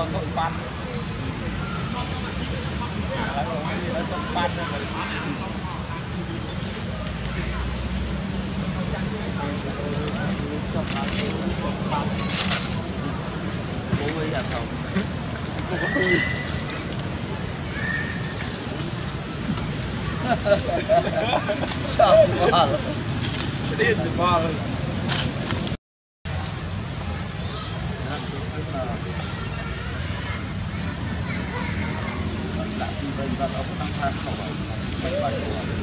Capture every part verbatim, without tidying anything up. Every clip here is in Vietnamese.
nó không pan nó không pan bố ấy là không chào quá điên quá và nó cũng tăng hàng khẩu bảy bảy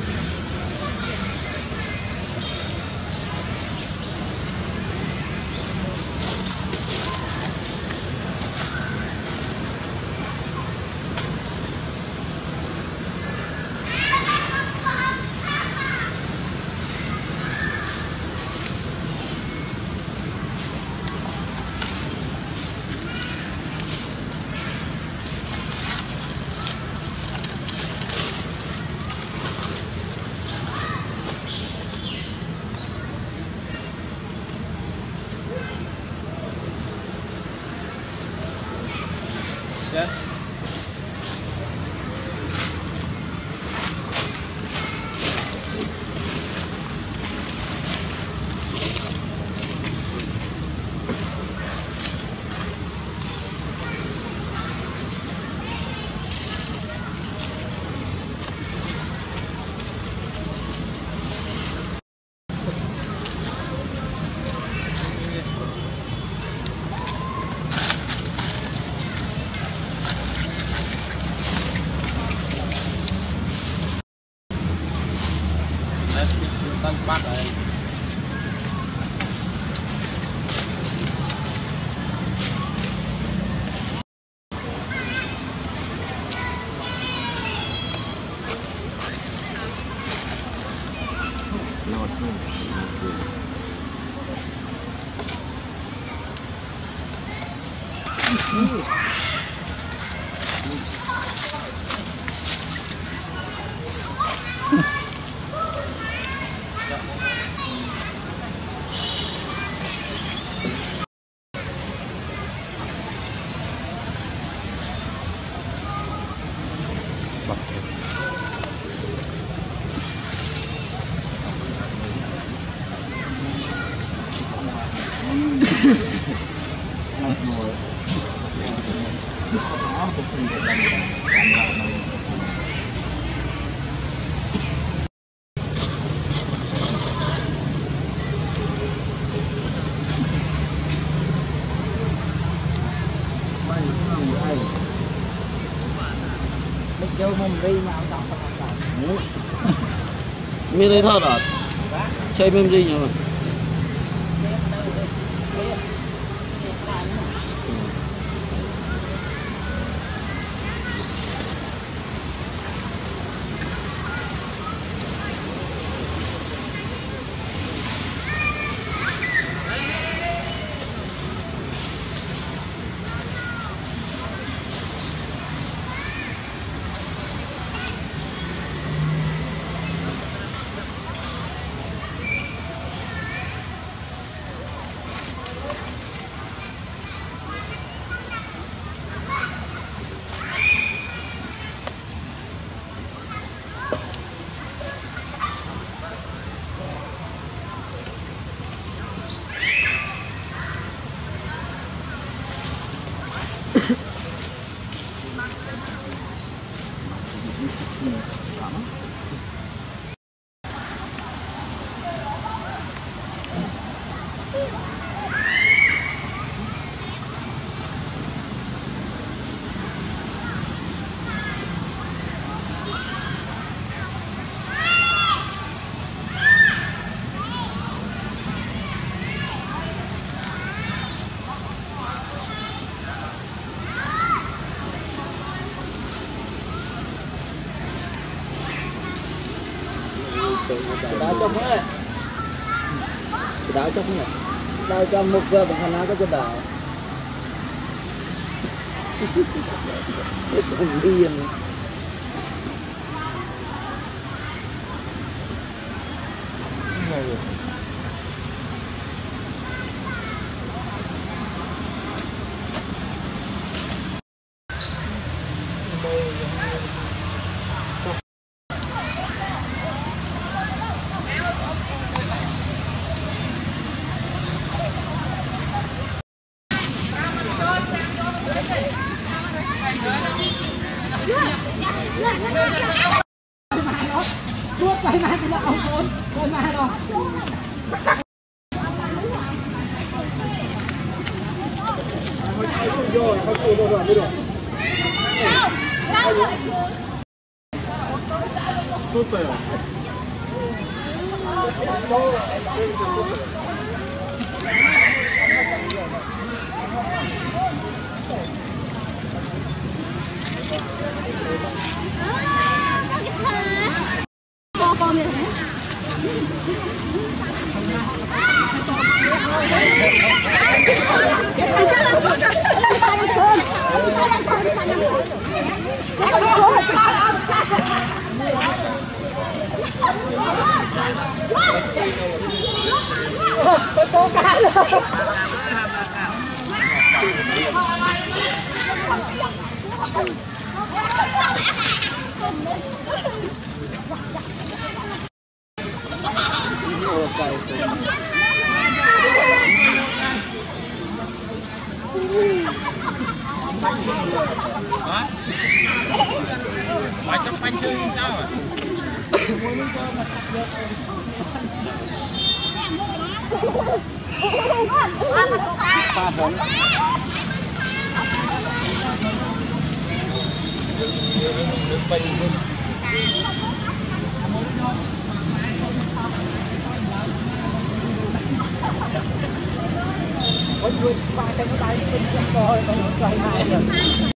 Yes. Tăng bắt đây. Lọt luôn. Mình đây thôi rồi, chơi mềm gì nhỉ? Đào trong ấy, đào trong này, đào trong một giờ bằng khả năng có cho đào. Không điên. 떴어요. Bà trong bánh chơi sao à? Pha hấn. Ôi, ba cái nó bay trên con coi, con nó xoay hai rồi.